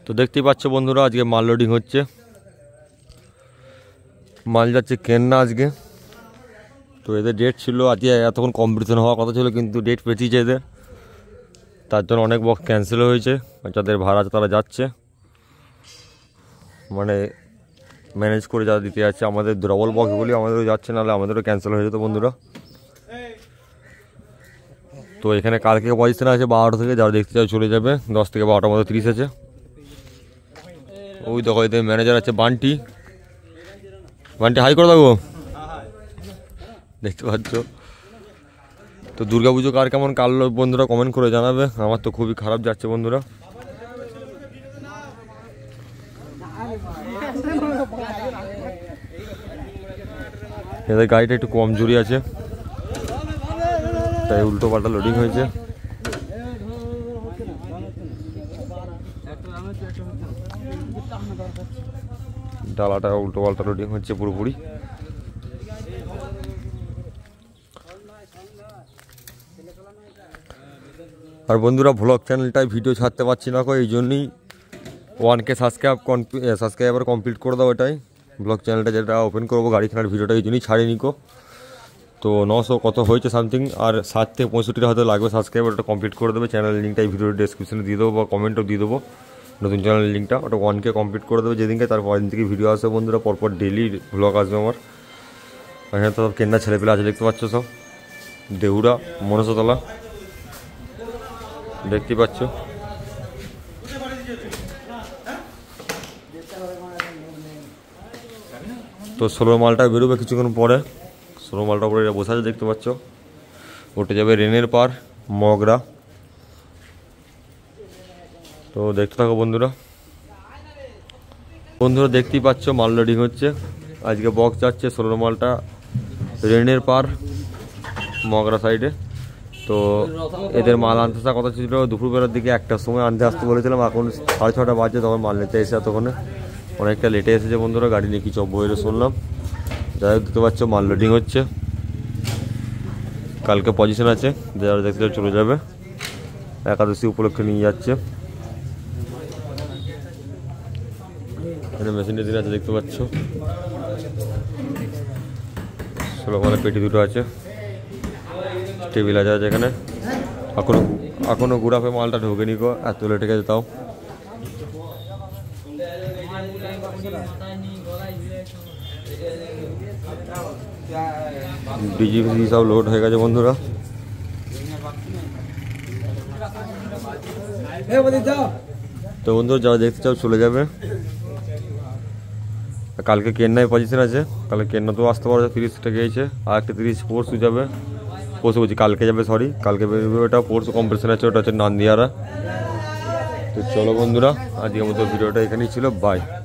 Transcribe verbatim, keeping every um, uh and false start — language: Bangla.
তো দেখতেই পাচ্ছ বন্ধুরা, আজকে মাল লোডিং হচ্ছে, মাল যাচ্ছে কেন্না আজকে। তো এদের ডেট ছিল আজকে, এতক্ষণ কম্পিটিশন হওয়ার কথা ছিল কিন্তু ডেট পেঁচিয়েছে এদের, তার জন্য অনেক বক্স ক্যান্সেল হয়েছে। যাদের ভাড়া আছে তারা যাচ্ছে, মানে ম্যানেজ করে যারা দিতে যাচ্ছে। আমাদের ডবল বক্স বলি আমাদেরও যাচ্ছে, নাহলে আমাদেরও ক্যান্সেল হয়ে যেত বন্ধুরা। তো এখানে কালকে পজিশন আছে বারোটা থেকে, যারা দেখতে চাও চলে যাবে। দশ থেকে বারোটার মধ্যে তিরিশ আছে। ওই দেখো এদের ম্যানেজার আছে বান্টি, বান্টি হাই করে দেবো, দেখতে পাচ্ছ। তো দুর্গা পুজো কার কেমন কাটলো বন্ধুরা কমেন্ট করে জানাবে। আমার তো খুবই খারাপ যাচ্ছে বন্ধুরা। এদের গাড়িটা একটু কমজোরি আছে, তাই উল্টো পাল্টা লোডিং হয়েছে। ডালাটা উল্টো পাল্টা লোডিং হচ্ছে পুরোপুরি। আর বন্ধুরা ভ্লগ চ্যানেলটায় ভিডিও ছাড়তে পারছি না, এই জন্যই one K subscribe subscriber complete করে দাও। এটাই ব্লগ চ্যানেলটা যেটা ওপেন করবো গাড়ি কেনার ভিডিওটা, এই জন্যই ছাড়িনি কো। তো নশো কত হয়েছে সামথিং, আর ষাট থেকে পঁয়ষট্টিটা হয়তো লাগবে সাবস্ক্রাইবার, ওটা কমপ্লিট করে দেবে। চ্যানেলের লিঙ্কটা এই ভিডিওর ডেসক্রিপশনে দিয়ে দেবো বা কমেন্টও দিয়ে দেবো, নতুন চ্যানেলের লিঙ্কটা। ওটা ওয়ান কে কমপ্লিট করে দেবে যেদিনকে, তার পরের দিন থেকে ভিডিও আসবে বন্ধুরা। পরপর ডেলি ব্লগ আসবে আমার। এখানে তো সব কেন্দ্রা ছেলেপেলে আছে দেখতে পাচ্ছ, সব দেহুরা মনসাতলা দেখতে পাচ্ছ। তো ষোলো মালটা বেরোবে কিছুক্ষণ পরে, ষোলো মালটা পরে বসে আছে দেখতে পাচ্ছ। ওটা যাবে রেনের পার মগরা। তো দেখতে থাকো বন্ধুরা। বন্ধুরা দেখতেই পাচ্ছ মাল লোডিং হচ্ছে, আজকে বক্স যাচ্ছে ষোলো মালটা রেনের পার মগরা সাইডে। তো এদের মাল আনতে আসা কথা ছিল দুপুরবেলার দিকে, একটার সময় আনতে আসতে বলেছিলাম। এখন সাড়ে ছটা বাজছে, তখন মাল নিতে এসে এতক্ষণে অনেকটা লেটে এসেছে বন্ধুরা। গাড়ি নিয়ে কিছু বইরে শুনলাম। যাই হোক দেখতে পাচ্ছ মাল লোডিং হচ্ছে, কালকে পজিশন আছে, যারা দেখতে চলে যাবে। একাদশী উপলক্ষে নিয়ে যাচ্ছে। এখানে মেশিনের দিন আছে দেখতে পাচ্ছ, ষোলো মালের পেটি দুটো আছে, টেবিল আছে আছে এখানে। এখনো এখনো গুড়াপে মালটা ঢোকেনি গো, এত লেটে গেছে তাও। ডিজি ফিজি সব লোড হয়ে গেছে বন্ধুরা। তো বন্ধুরা যারা দেখতে চাও চলে যাবে। কালকে কেন্নায় পজিশন আছে, কালকে কেন্না তো আসতে পারো, তিরিশটা গিয়েছে। আর একটা তিরিশ পরশু যাবে, পরশু বলছি কালকে যাবে, সরি কালকে বেরোবে। ওটা পরশু কম্পিটিশন আছে, ওটা হচ্ছে নান্দিয়ারা। তো চলো বন্ধুরা, আজকের মতো ভিডিওটা এখানেই ছিল, বাই।